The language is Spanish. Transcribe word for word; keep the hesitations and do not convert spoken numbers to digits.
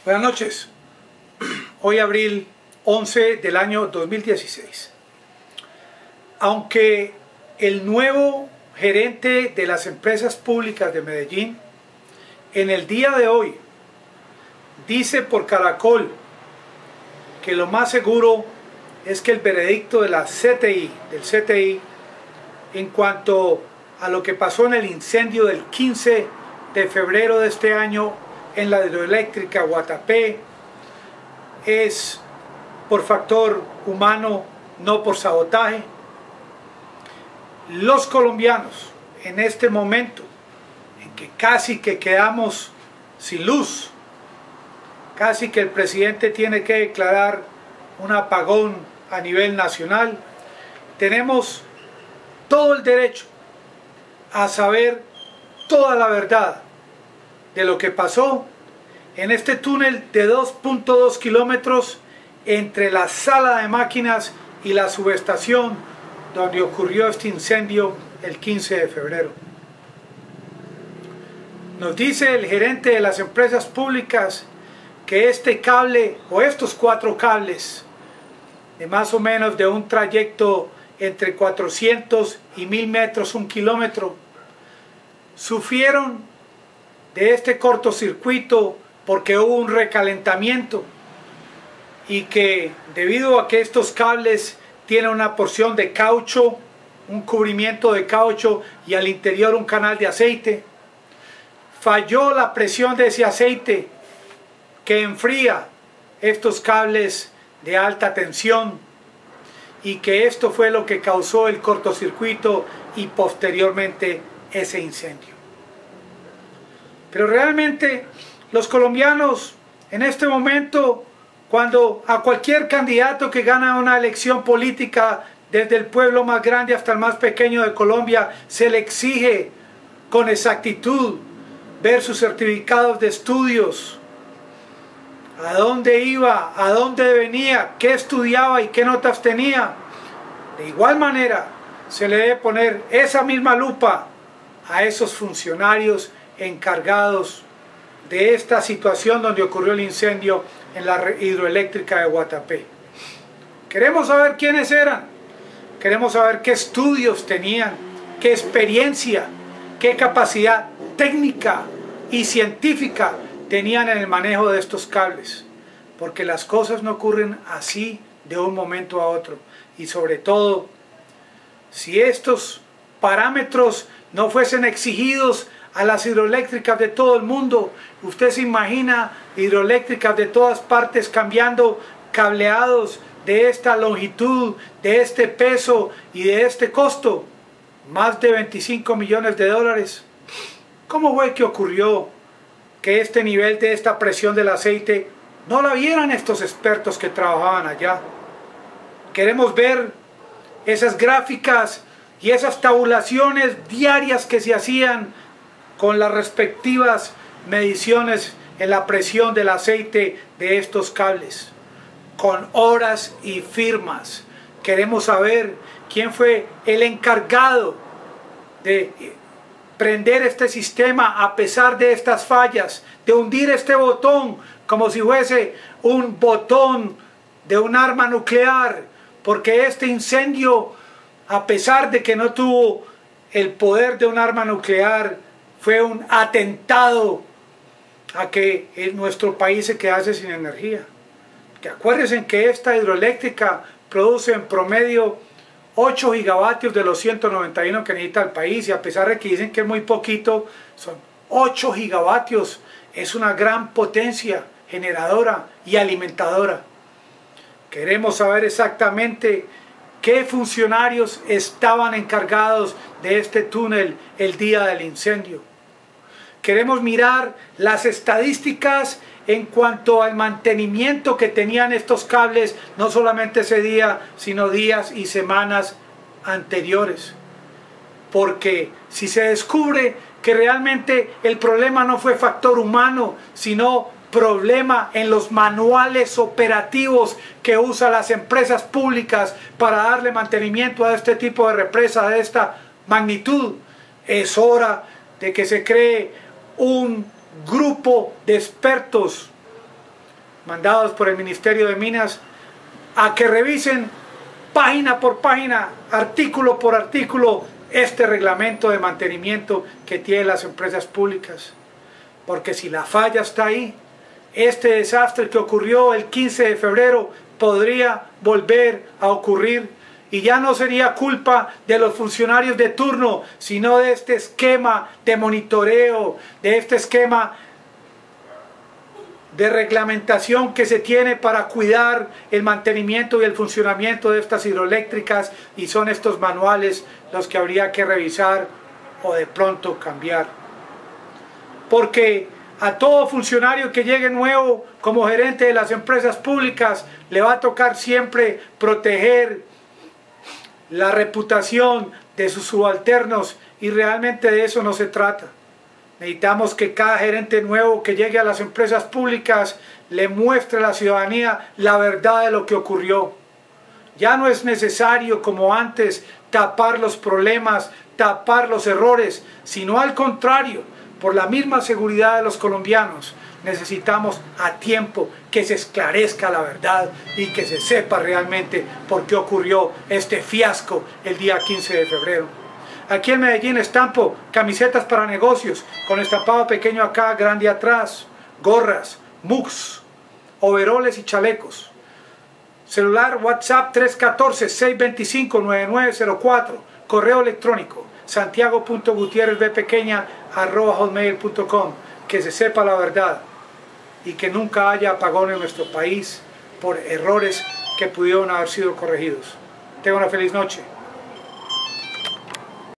Buenas noches. Hoy abril once del año dos mil dieciséis. Aunque el nuevo gerente de las empresas públicas de Medellín en el día de hoy dice por Caracol que lo más seguro es que el veredicto de la C T I, del C T I, en cuanto a lo que pasó en el incendio del quince de febrero de este año en la hidroeléctrica Guatapé, es por factor humano, no por sabotaje. Los colombianos en este momento en que casi que quedamos sin luz, casi que el presidente tiene que declarar un apagón a nivel nacional, tenemos todo el derecho a saber toda la verdad de lo que pasó en este túnel de dos punto dos kilómetros entre la sala de máquinas y la subestación donde ocurrió este incendio el quince de febrero. Nos dice el gerente de las empresas públicas que este cable o estos cuatro cables de más o menos de un trayecto entre cuatrocientos y mil metros, un kilómetro, sufrieron de este cortocircuito porque hubo un recalentamiento y que debido a que estos cables tienen una porción de caucho, un cubrimiento de caucho y al interior un canal de aceite, falló la presión de ese aceite que enfría estos cables de alta tensión y que esto fue lo que causó el cortocircuito y posteriormente ese incendio. Pero realmente los colombianos en este momento, cuando a cualquier candidato que gana una elección política, desde el pueblo más grande hasta el más pequeño de Colombia, se le exige con exactitud ver sus certificados de estudios, a dónde iba, a dónde venía, qué estudiaba y qué notas tenía. De igual manera se le debe poner esa misma lupa a esos funcionarios encargados de esta situación donde ocurrió el incendio en la hidroeléctrica de Guatapé. Queremos saber quiénes eran, queremos saber qué estudios tenían, qué experiencia, qué capacidad técnica y científica tenían en el manejo de estos cables, porque las cosas no ocurren así de un momento a otro, y sobre todo, si estos parámetros no fuesen exigidos a las hidroeléctricas de todo el mundo, usted se imagina hidroeléctricas de todas partes cambiando cableados de esta longitud, de este peso y de este costo, más de veinticinco millones de dólares. ¿Cómo fue que ocurrió que este nivel de esta presión del aceite no la vieran estos expertos que trabajaban allá? Queremos ver esas gráficas y esas tabulaciones diarias que se hacían con las respectivas mediciones en la presión del aceite de estos cables, con horas y firmas. Queremos saber quién fue el encargado de prender este sistema a pesar de estas fallas, de hundir este botón como si fuese un botón de un arma nuclear, porque este incendio, a pesar de que no tuvo el poder de un arma nuclear, fue un atentado a que en nuestro país se quedase sin energía. Que acuérdense que esta hidroeléctrica produce en promedio ocho gigavatios de los ciento noventa y uno que necesita el país, y a pesar de que dicen que es muy poquito, son ocho gigavatios. Es una gran potencia generadora y alimentadora. Queremos saber exactamente qué funcionarios estaban encargados de este túnel el día del incendio. Queremos mirar las estadísticas en cuanto al mantenimiento que tenían estos cables, no solamente ese día, sino días y semanas anteriores. Porque si se descubre que realmente el problema no fue factor humano, sino problema en los manuales operativos que usan las empresas públicas para darle mantenimiento a este tipo de represa de esta magnitud, es hora de que se cree un grupo de expertos mandados por el Ministerio de Minas a que revisen página por página, artículo por artículo, este reglamento de mantenimiento que tienen las empresas públicas. Porque si la falla está ahí, este desastre que ocurrió el quince de febrero podría volver a ocurrir, y ya no sería culpa de los funcionarios de turno, sino de este esquema de monitoreo, de este esquema de reglamentación que se tiene para cuidar el mantenimiento y el funcionamiento de estas hidroeléctricas, y son estos manuales los que habría que revisar o de pronto cambiar. Porque a todo funcionario que llegue nuevo como gerente de las empresas públicas le va a tocar siempre proteger la reputación de sus subalternos, y realmente de eso no se trata. Necesitamos que cada gerente nuevo que llegue a las empresas públicas le muestre a la ciudadanía la verdad de lo que ocurrió. Ya no es necesario, como antes, tapar los problemas, tapar los errores, sino al contrario, por la misma seguridad de los colombianos, necesitamos a tiempo que se esclarezca la verdad y que se sepa realmente por qué ocurrió este fiasco el día quince de febrero. Aquí en Medellín estampo camisetas para negocios, con estampado pequeño acá, grande atrás, gorras, mugs, overoles y chalecos. Celular WhatsApp tres uno cuatro, seis dos cinco, nueve nueve cero cuatro. Correo electrónico santiago punto gutierrez b pequeña arroba hotmail punto com. Que se sepa la verdad y que nunca haya apagón en nuestro país por errores que pudieron haber sido corregidos. Tenga una feliz noche.